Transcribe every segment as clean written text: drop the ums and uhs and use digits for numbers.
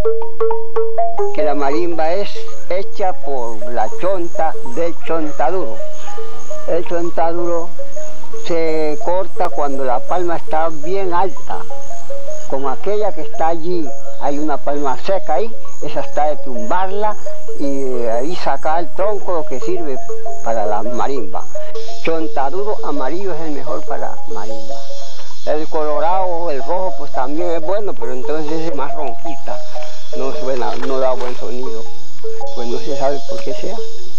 Que la marimba es hecha por la chonta del chontaduro. El chontaduro se corta cuando la palma está bien alta, como aquella que está allí. Hay una palma seca ahí, esa está de tumbarla y ahí sacar el tronco, lo que sirve para la marimba. Chontaduro amarillo es el mejor para marimba. El colorado, el rojo, pues también es bueno, pero entonces es más ronquita, no suena, no da buen sonido. Pues no se sabe por qué sea.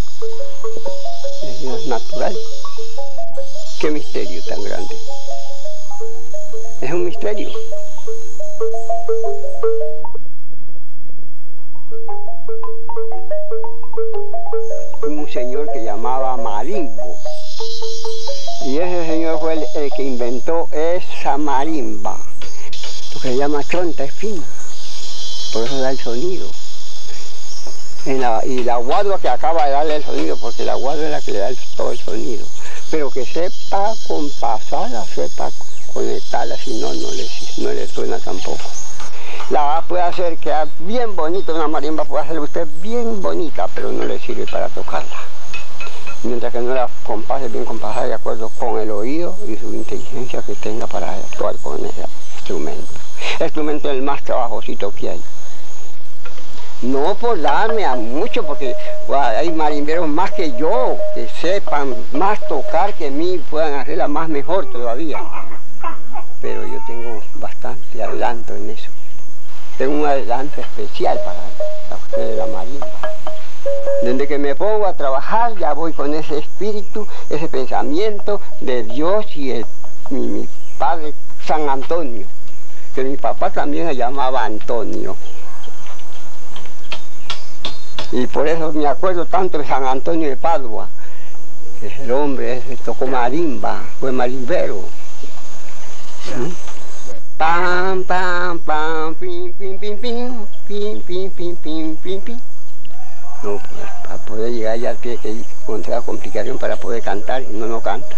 Es natural. Qué misterio tan grande. Es un misterio. Un señor que llamaba Marimbo. Y ese señor fue el que inventó esa marimba. Lo que se llama chonta es fina. Por eso da el sonido. Y la guadua que acaba de darle el sonido, porque la guadua es la que le da todo el sonido. Pero que sepa compasarla, sepa conectarla, si no, no le suena tampoco. La puede hacer quedar bien bonita, una marimba puede hacer usted bien bonita, pero no le sirve para tocarla. Mientras que no la compase bien compasada de acuerdo con el oído y su inteligencia que tenga para actuar con ese instrumento. El instrumento es el más trabajosito que hay. No por darme a mucho, porque hay marimberos más que yo, que sepan más tocar que mí, puedan hacerla más mejor todavía. Pero yo tengo bastante adelanto en eso. Tengo un adelanto especial para ustedes, la marimba. Desde que me pongo a trabajar ya voy con ese espíritu, ese pensamiento de Dios y mi padre San Antonio, que mi papá también se llamaba Antonio. Y por eso me acuerdo tanto de San Antonio de Padua, que es el hombre ese tocó marimba, fue marimbero. ¿Sí? Pam, pam, pam, pim, pim, pim, pim, pim, pim, pim, pim, pim, pim. No, pues, para poder llegar ya tiene que encontrar complicación para poder cantar, y no canta.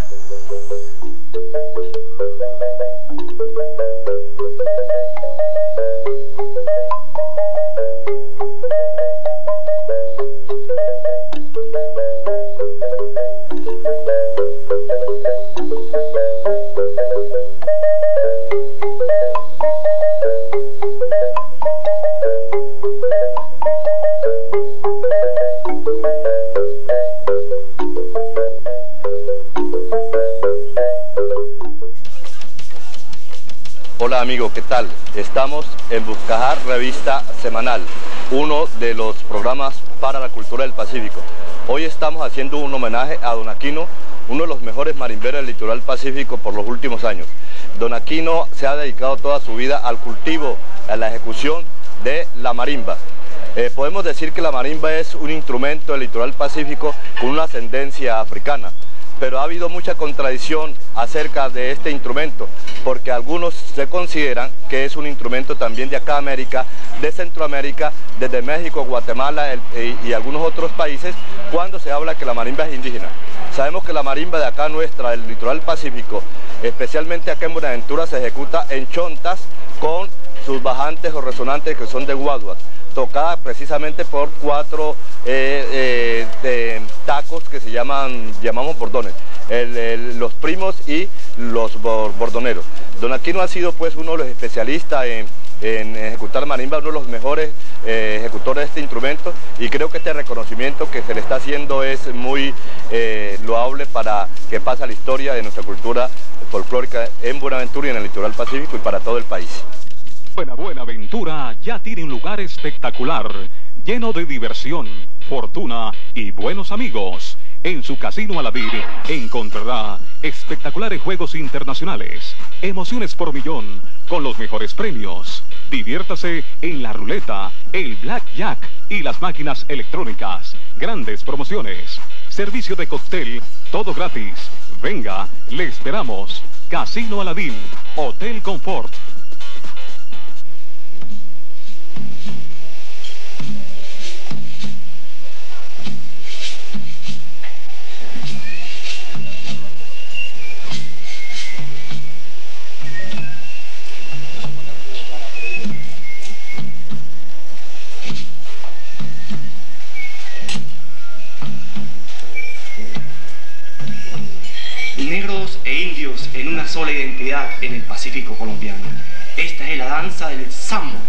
Hola amigo, ¿qué tal? Estamos en Buscajar Revista Semanal, uno de los programas para la cultura del Pacífico. Hoy estamos haciendo un homenaje a Don Aquino, uno de los mejores marimberos del litoral pacífico por los últimos años. Don Aquino se ha dedicado toda su vida al cultivo, a la ejecución de la marimba. Podemos decir que la marimba es un instrumento del litoral pacífico con una ascendencia africana, pero ha habido mucha contradicción acerca de este instrumento, porque algunos se consideran que es un instrumento también de acá América, de Centroamérica, desde México, Guatemala y algunos otros países, cuando se habla que la marimba es indígena. Sabemos que la marimba de acá nuestra, del litoral pacífico, especialmente acá en Buenaventura, se ejecuta en chontas con sus bajantes o resonantes que son de guaduas, tocada precisamente por 4 tacos que llamamos bordones, los primos y los bordoneros. Don Aquino ha sido pues uno de los especialistas en ejecutar marimba, uno de los mejores ejecutores de este instrumento, y creo que este reconocimiento que se le está haciendo es muy loable para que pase a la historia de nuestra cultura folclórica en Buenaventura y en el litoral pacífico y para todo el país. Buenaventura ya tiene un lugar espectacular, lleno de diversión, fortuna y buenos amigos. En su Casino Aladín encontrará espectaculares juegos internacionales, emociones por millón, con los mejores premios. Diviértase en la ruleta, el blackjack y las máquinas electrónicas. Grandes promociones, servicio de cóctel, todo gratis. Venga, le esperamos. Casino Aladín, Hotel Confort. unidos en una sola identidad en el Pacífico colombiano. Esta es la danza del sambo.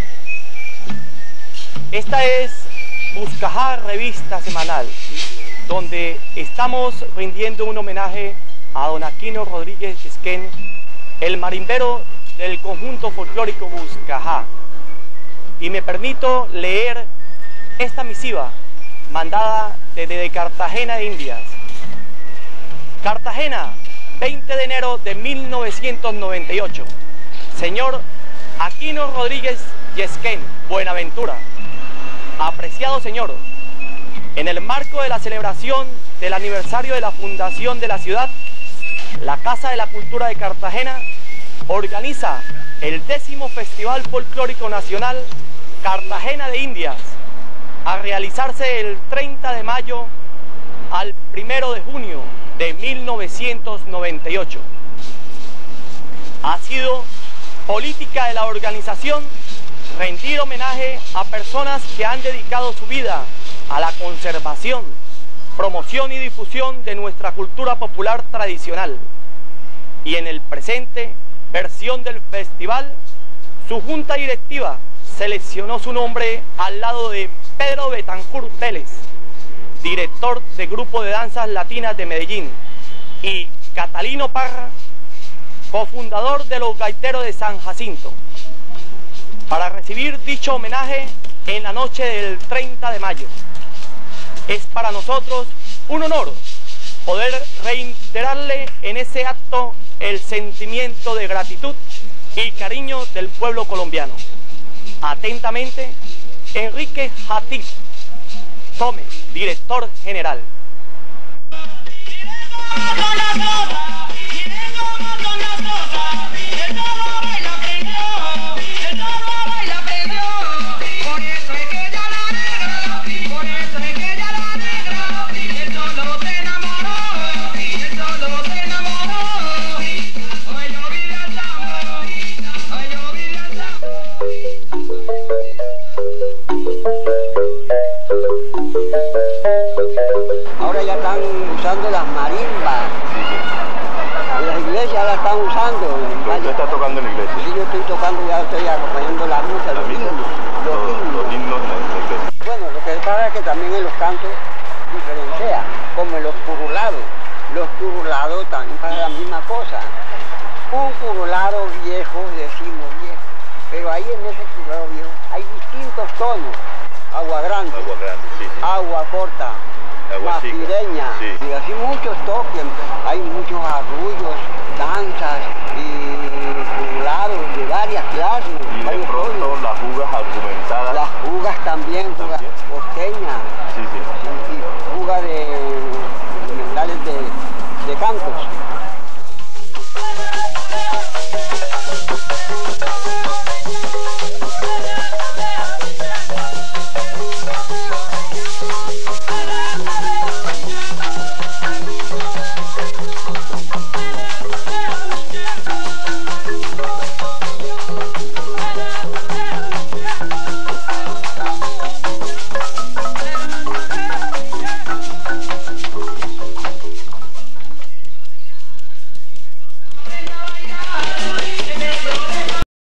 Esta es Buscajá Revista Semanal, donde estamos rindiendo un homenaje a don Aquino Rodríguez Yesquén, el marimbero del conjunto folclórico Buscajá. Y me permito leer esta misiva mandada desde Cartagena de Indias. Cartagena, 20 de enero de 1998. Señor Aquino Rodríguez Yesquén, Buenaventura. Apreciado señor, en el marco de la celebración del aniversario de la fundación de la ciudad, la Casa de la Cultura de Cartagena organiza el 10º Festival Folclórico Nacional Cartagena de Indias, a realizarse el 30 de mayo al 1 de junio de 1998. Ha sido política de la organización rendir homenaje a personas que han dedicado su vida a la conservación, promoción y difusión de nuestra cultura popular tradicional. Y en el presente versión del festival, su junta directiva seleccionó su nombre al lado de Pedro Betancourt Vélez, director del Grupo de Danzas Latinas de Medellín, y Catalino Parra, cofundador de los Gaiteros de San Jacinto, para recibir dicho homenaje en la noche del 30 de mayo. Es para nosotros un honor poder reiterarle en ese acto el sentimiento de gratitud y cariño del pueblo colombiano. Atentamente, Enrique Hatip Tome, director general. Ahora ya están usando las marimbas. En las iglesias la están usando. ¿Usted está tocando en la iglesia? Sí, yo estoy tocando, ya estoy acompañando la misa, los himnos. Los himnos en la iglesia. Bueno, lo que pasa es que también en los cantos diferencia, como en los curulados. Los curulados también pasa la misma cosa. Un curulado viejo, decimos viejo, pero ahí en ese curulado viejo hay distintos tonos. Agua grande, Sí. agua corta, Agua mafireña, sí. y así muchos toques. Hay muchos arrullos, danzas y curulados de varias clases.